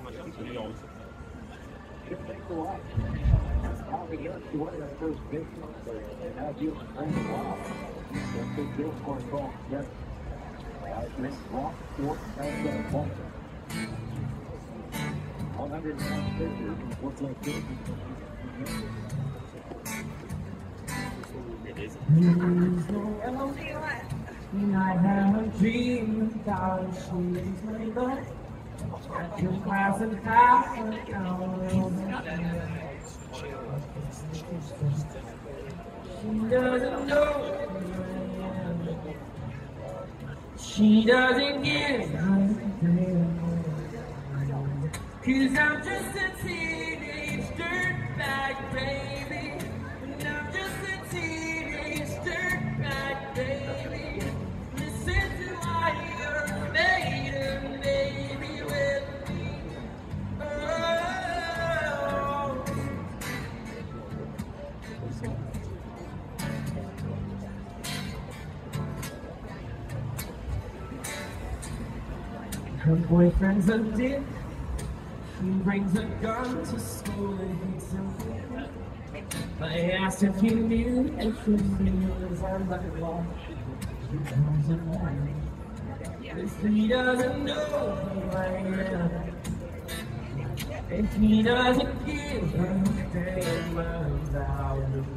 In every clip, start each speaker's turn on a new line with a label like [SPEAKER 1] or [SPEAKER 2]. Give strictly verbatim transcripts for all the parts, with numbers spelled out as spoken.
[SPEAKER 1] It takes a lot. Probably yes, you wanted that first big one, but now you bring the ball. That's a big deal for a ball. Yes. Guys, make walk, four, and get a point. one hundred nine pitches, what's like this?
[SPEAKER 2] I have a dream about she's my love. Your class and half an hour. She doesn't know. She doesn't give a cause I'm just a teenage dirtbag baby. And I'm just a teenage dirtbag baby. Listen to Iron Maiden, baby, with me. Oh. Her boyfriend's a dick. He brings a gun to school and he's him. I asked if he knew if he knew as I like law. He doesn't know. If he doesn't know who I am. If he doesn't give a damn about me.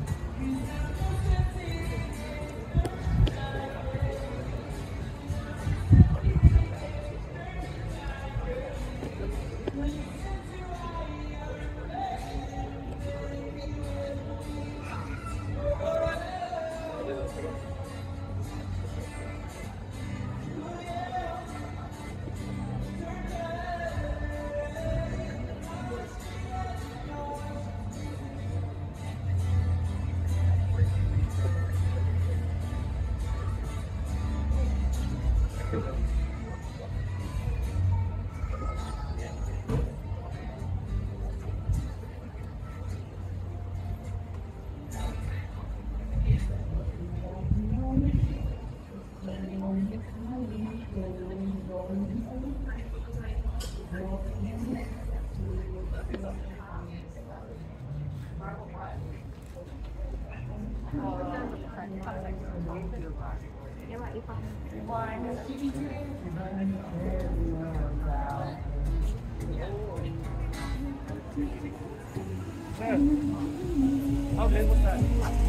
[SPEAKER 3] Okay, what's that?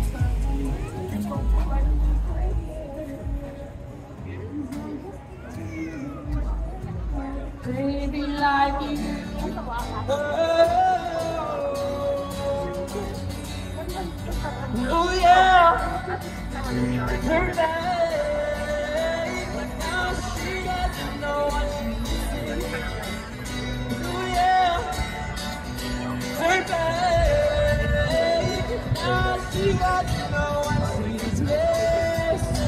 [SPEAKER 2] Baby like you. Oh yeah. Her babe, but now she doesn't know what she's doing. Oh yeah. Her babe, now she doesn't know what she's missing.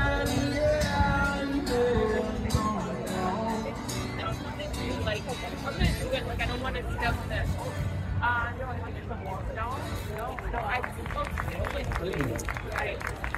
[SPEAKER 4] Like, I'm gonna do it, like, I don't want to step this. Uh, no, I want to some more. No, no, no, I, okay, right.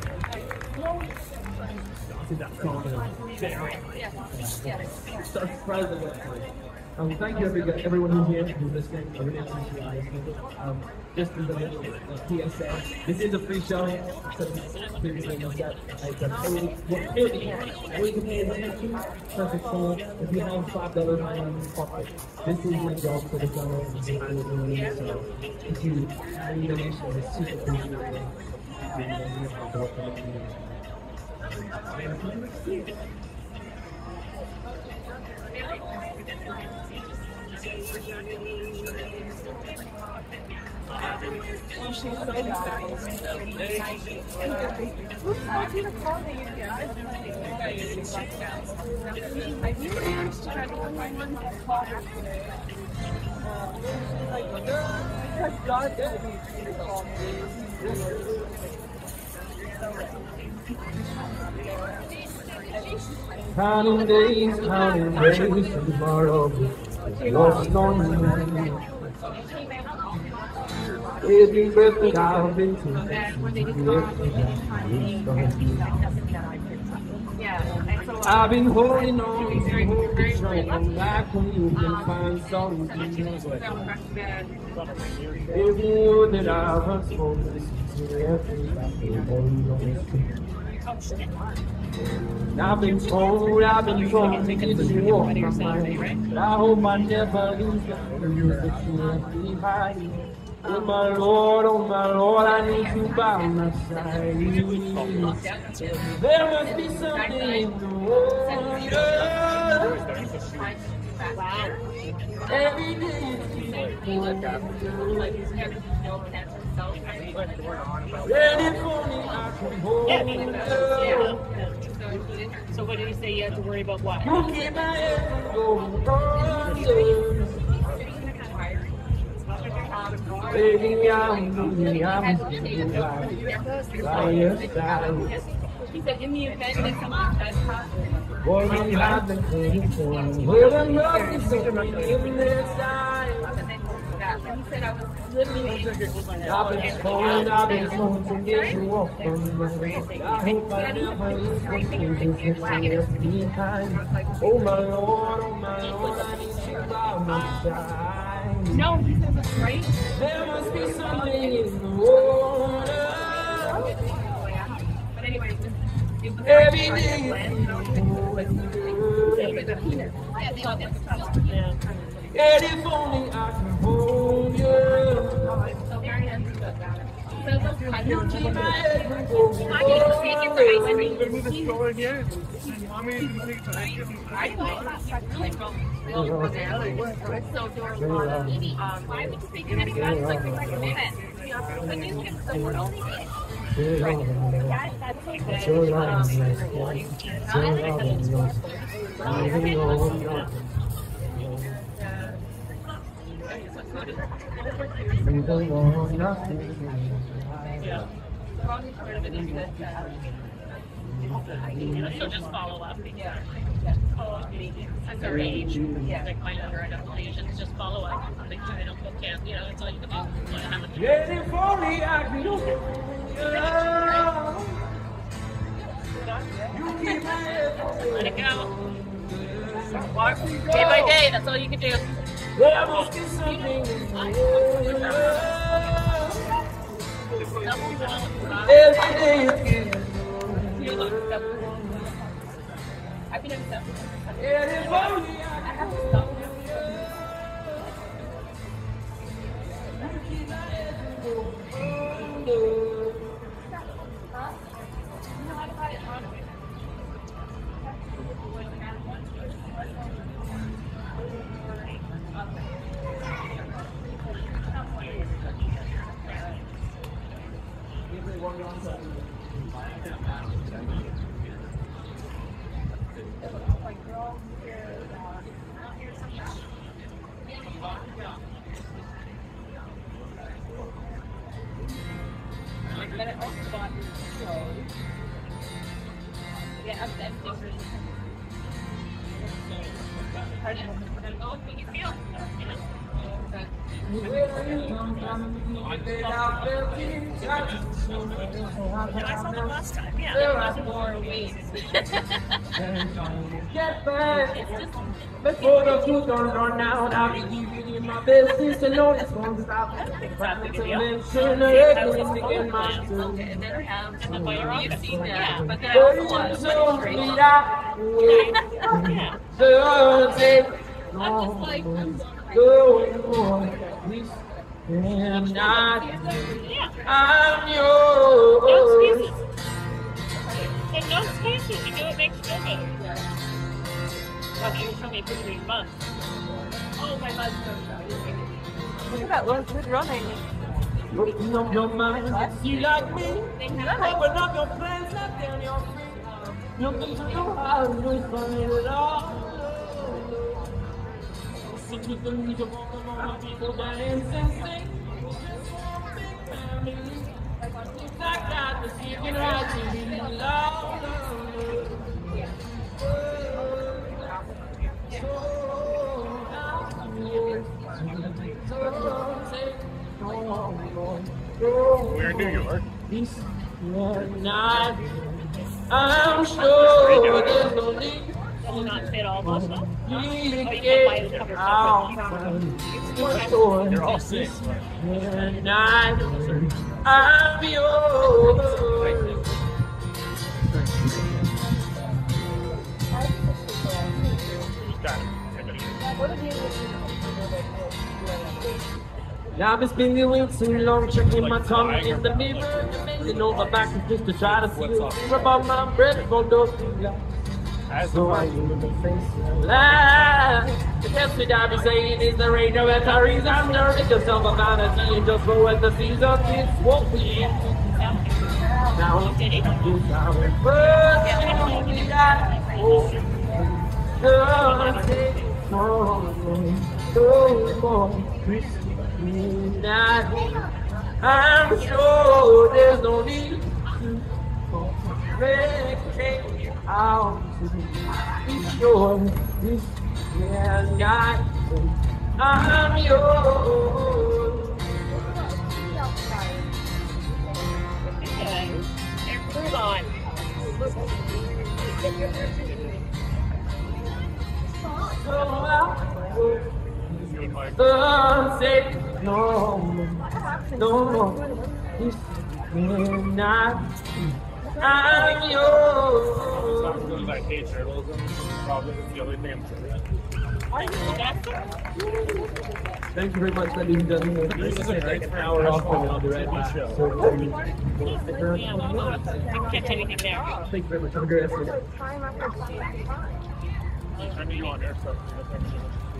[SPEAKER 2] I think that's all very surprising. Um, thank you everyone, everyone who's here who's listening. I really appreciate you listening. Um, just as a little uh, P S A, this is a free show. So previously was that like the paid, what really, we can pay attention. Perfect song. If you have five dollars on pocket, this is your job for the show. So if you need a donation, it's super appreciated. Counting days, counting days tomorrow. Lost on me. Every breath that I've been taking.
[SPEAKER 4] Yeah, and so
[SPEAKER 2] I've been
[SPEAKER 4] um,
[SPEAKER 2] holding on,
[SPEAKER 4] he's very,
[SPEAKER 2] holding
[SPEAKER 4] very,
[SPEAKER 2] strong,
[SPEAKER 4] very lucky.
[SPEAKER 2] back when you can
[SPEAKER 4] Um,
[SPEAKER 2] find something.
[SPEAKER 4] so recommend
[SPEAKER 2] Every word that I've heard spoken, I've been told, I've been told to get you off my mind. But I hope I never lose the news that you left behind. Oh my Lord, oh my Lord, I need you by my side. There must be something in the world. Every day it's ready for me, I can hold you.
[SPEAKER 3] So what did he say? You had to worry about what?
[SPEAKER 2] You keep my head from going on. Baby, I'm moving, I'm moving by your side.
[SPEAKER 4] He said, in the event that something does happen,
[SPEAKER 2] Boy, we have been waiting for you. We're the most in this time.
[SPEAKER 4] and he said, I was literally
[SPEAKER 2] I've been calling, I've been trying to get you off from me. I hope I never lose the feelings that you left behind. Oh my Lord, oh my Lord, I need you by my side.
[SPEAKER 4] no, he said it's right.
[SPEAKER 2] There must be something in the water.
[SPEAKER 4] But anyway, it was
[SPEAKER 2] Every day and if only I can hold you.
[SPEAKER 4] so very understood that. So those kinds
[SPEAKER 2] You
[SPEAKER 4] of
[SPEAKER 2] keep my head from going
[SPEAKER 4] I need to speak it for
[SPEAKER 2] on.
[SPEAKER 4] Iceland.
[SPEAKER 5] Move the stroller again. Mommy, you can take it.
[SPEAKER 4] I know that's really wrong. So Dora, um, why would you think that that's like the recommend? The news gets so we're only that that's like that.
[SPEAKER 3] So just follow up. Yeah. At their age, like my younger adaptations, just follow up. Make sure they don't go camp. You know, that's all you can do.
[SPEAKER 2] Let if only I could hold you. You keep my head from
[SPEAKER 3] Let it go. Walk day by day. That's all you can do.
[SPEAKER 2] there must be something in the world. Every day it's getting
[SPEAKER 4] I've been accepted.
[SPEAKER 2] and if only I
[SPEAKER 4] I have to stop.
[SPEAKER 2] keep my head from going on.
[SPEAKER 4] You know how to buy it on Then it also bought clothes. Yeah, I'm empty. Pardon? Oh, what you feel?
[SPEAKER 3] And I saw them last time. Yeah.
[SPEAKER 4] There was more ways.
[SPEAKER 2] Get back before the food don't run out. I'll be giving you my business and no, it's gonna stop. Practice to mention everything in my soul.
[SPEAKER 4] Okay, and then have
[SPEAKER 3] And then while you're on
[SPEAKER 4] you've
[SPEAKER 3] it.
[SPEAKER 4] seen that,
[SPEAKER 3] Yeah.
[SPEAKER 4] but then I also want to
[SPEAKER 2] So
[SPEAKER 4] straight.
[SPEAKER 2] we got
[SPEAKER 3] Yeah.
[SPEAKER 2] so take
[SPEAKER 4] I'm just like,
[SPEAKER 2] going on. We am not.
[SPEAKER 3] Yeah.
[SPEAKER 2] I'm
[SPEAKER 3] No
[SPEAKER 2] yours.
[SPEAKER 3] excuses. And no excuses. You know it makes you feel better. Well, you told me for three months.
[SPEAKER 4] oh, my bud's so sorry.
[SPEAKER 3] Look at that one. Who's running?
[SPEAKER 2] Looking on your mind, you like me. Open up your plans, let down your feet. Looking to your eyes, we find it all. So we can reach a moment on people dance and sing. Just one big family. I got the secret right to be loved.
[SPEAKER 5] We're in New York.
[SPEAKER 2] This one night. I'm sure there's no need
[SPEAKER 3] Will not fit all those stuff.
[SPEAKER 2] to
[SPEAKER 3] Oh, you can buy
[SPEAKER 2] get
[SPEAKER 3] the cover
[SPEAKER 2] out.
[SPEAKER 3] separate.
[SPEAKER 5] You're all sick.
[SPEAKER 2] And I, I'm yours.
[SPEAKER 5] Got it.
[SPEAKER 2] I've been spending way too long checking my tongue in the mirror and bending over backwards just to try to see what's about my breath for those fingers. So I use the face lie. The best thing I be saying is there ain't no better reason. I'm nervous yourself about it and just go with the season. It's what we now I'm
[SPEAKER 3] Did it?
[SPEAKER 2] first we got oh, no more night. I'm sure there's no need to break out to be sure this yeah, God, I'm yours.
[SPEAKER 3] Okay. Move on.
[SPEAKER 2] So I will say no, no more. This midnight, I'm yours.
[SPEAKER 5] Something like hate journalism. Probably the only thing I'm saying.
[SPEAKER 2] Thank you very much, ladies and gentlemen.
[SPEAKER 5] This is a great
[SPEAKER 2] an hour off and I'll be right back.
[SPEAKER 5] show.
[SPEAKER 2] So,
[SPEAKER 3] I can't do anything there.
[SPEAKER 2] thank you very much. Have a great afternoon.
[SPEAKER 5] I mean, you want air stuff.